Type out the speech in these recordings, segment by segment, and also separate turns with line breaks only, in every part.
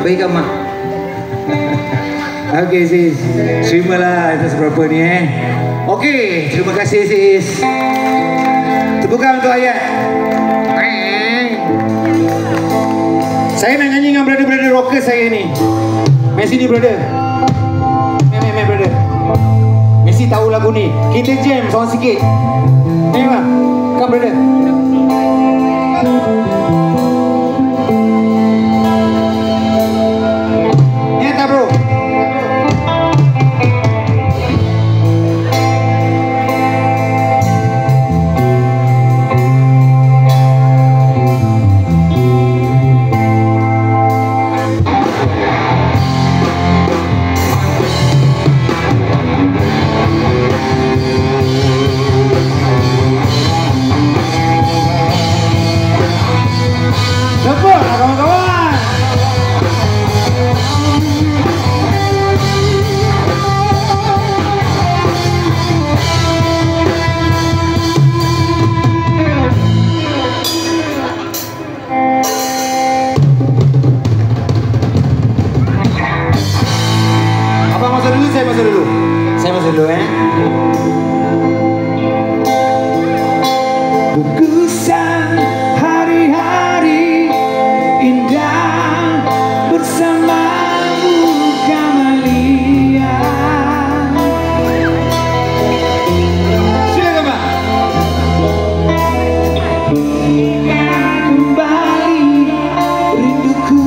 Baikkan mak. Okey sis, terimalah atas berapa ni Okey, terima kasih sis. Tepukan untuk ayat. Saya nak nyanyi dengan brother-brother rocker saya ni. Mai sini brother. Mai brother. Mesti tahu lagu ni. Kita jam seorang sikit. Ni bang. Come brother. Ni tak bro. Saya masuk dulu Berkesan hari-hari indah bersamamu Kamalia. Silakan Pak. Kembali rinduku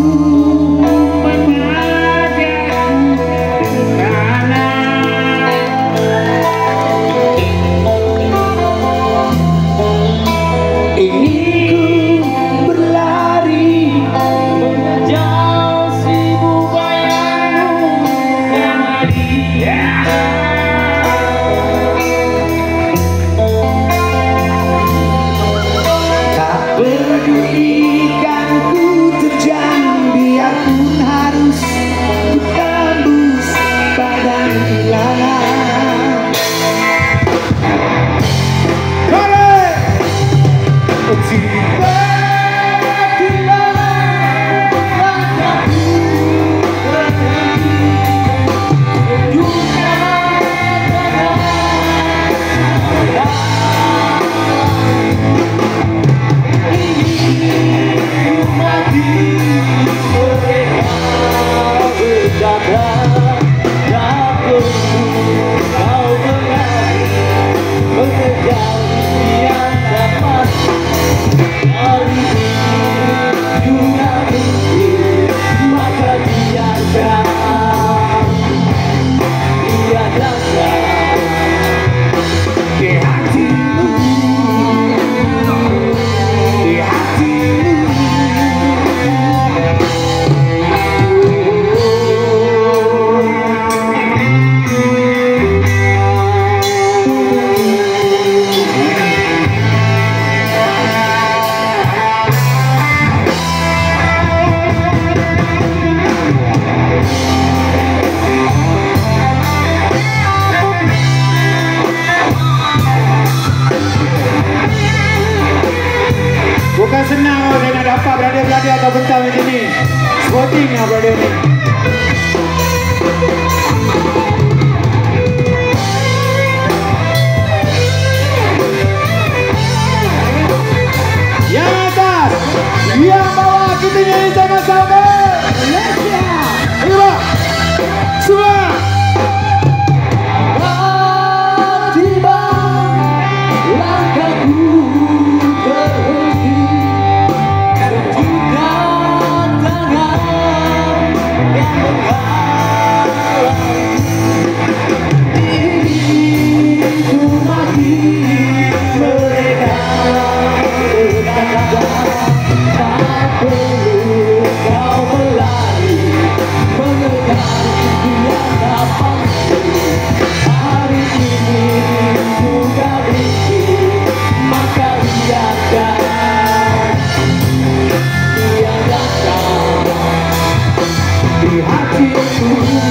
bukan senang kalau saya nak dapat brother-brother atau bentar macam ni. Sporting lah brother ni. Yang atas, yang bawah, kita nyanyi sama-sama. Malaysia. Ayo Pak. Semua. Di hatiku